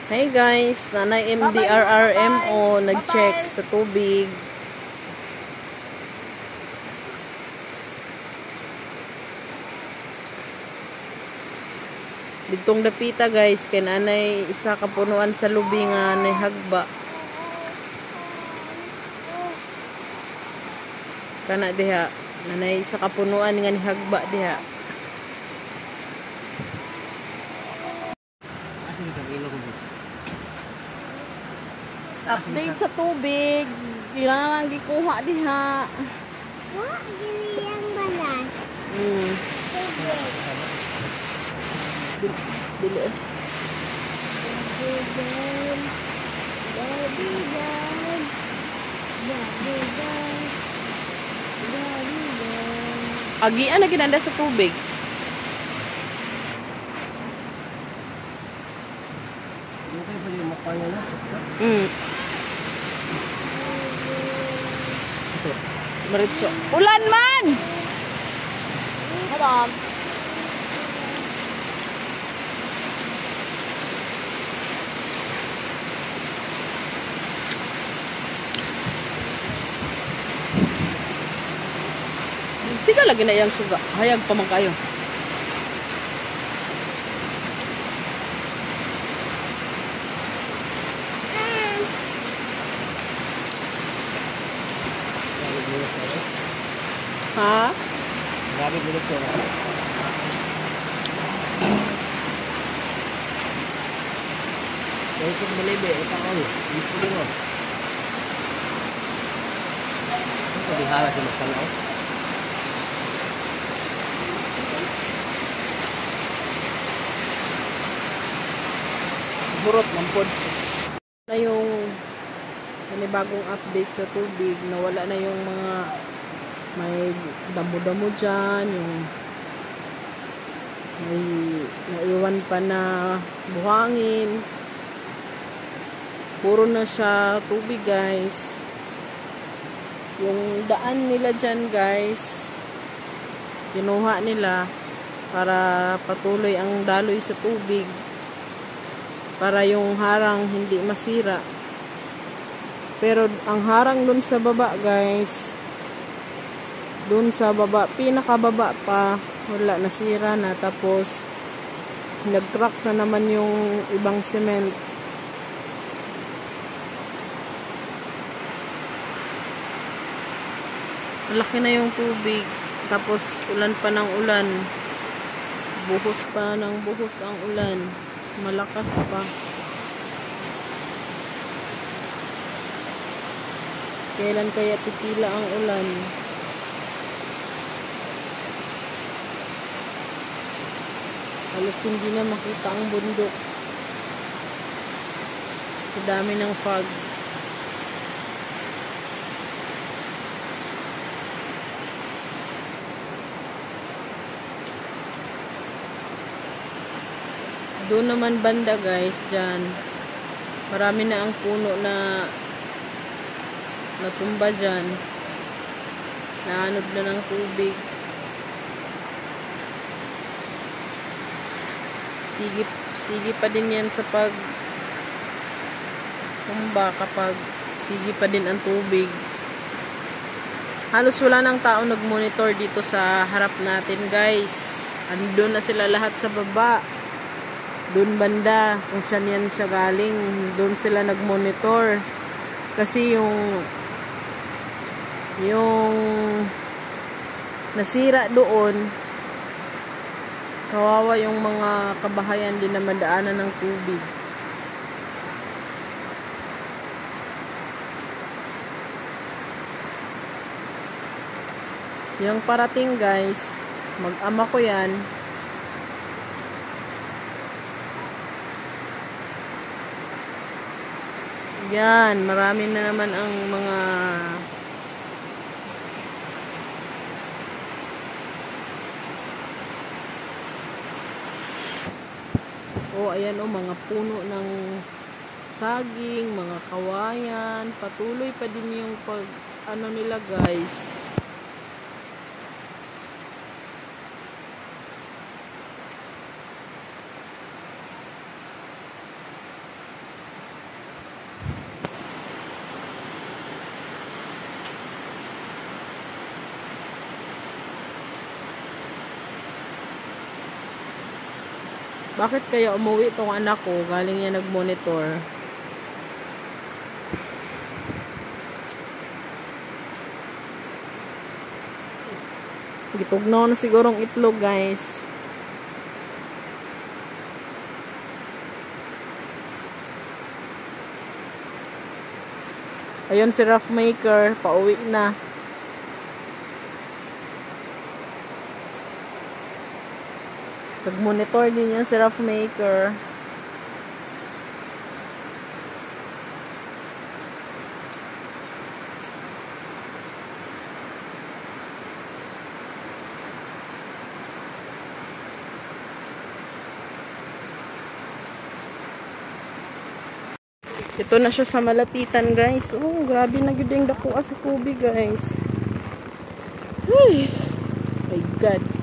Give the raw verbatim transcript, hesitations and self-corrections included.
Hey guys, nanay M D R R M O nag-check sa tubig. Ditong dapita guys, kay nanay isa ka punuan sa lubi nga nay hagba. Kana diha, nanay isa ka punuan nga ni hagba diha. Update sa tubig. Kailangan gikuha diha. Wa gini yang balas. Hmm. Dili. Agian na ginanda sa tubig. Hmm. Maritso. Ulan man! Madam. Sika lagi na yang suga. Hayag pa man kayo. Ha? Grabe bulot ko. Kaya kung malibe, ito ako. Gusto ko mo. Ito di halas yung magkalaw. Burot mampod. Na yung panibagong update sa tubig, nawala na yung mga may damo-damo dyan, yung may naiwan pa na buhangin. Puro na siya tubig guys. Yung daan nila dyan guys, kinuha nila para patuloy ang daloy sa tubig, para yung harang hindi masira. Pero ang harang dun sa baba guys, dun sa baba, pinakababa pa, wala, nasira na. Tapos nag-crack na naman yung ibang cement. Malaki na yung tubig. Tapos ulan pa ng ulan, buhos pa ng buhos ang ulan, malakas pa. Kailan kaya titila ang ulan? Halos hindi na makita ang bundok. Sa dami ng fogs. Doon naman banda guys, dyan. Marami na ang puno na natumba dyan. Naanod na ng tubig. Sige, sige pa din yan sa pag tumba kapag sige pa din ang tubig. Halos wala nang tao nag-monitor dito sa harap natin guys. Andun na sila lahat sa baba. Doon banda, kung saan yan siya galing, doon sila nag-monitor. Kasi yung yung nasira doon, kawawa yung mga kabahayan din na madaanan ng tubig. Yung parating guys, mag-ama ko yan. Yan, marami na naman ang mga oh, ayan oh, mga puno ng saging, mga kawayan. Patuloy pa din yung pag ano nila guys. Bakit kaya umuwi tong anak ko? Galing niya nag-monitor. Gitugnaw na sigurong itlog, guys. Ayun si Rough Maker, pauwi na. Nag-monitor din yan si Rough Maker. Ito na siya sa malapitan, guys. Oh, grabe na gid ang dakuha sa kubi, guys. Ay, my God.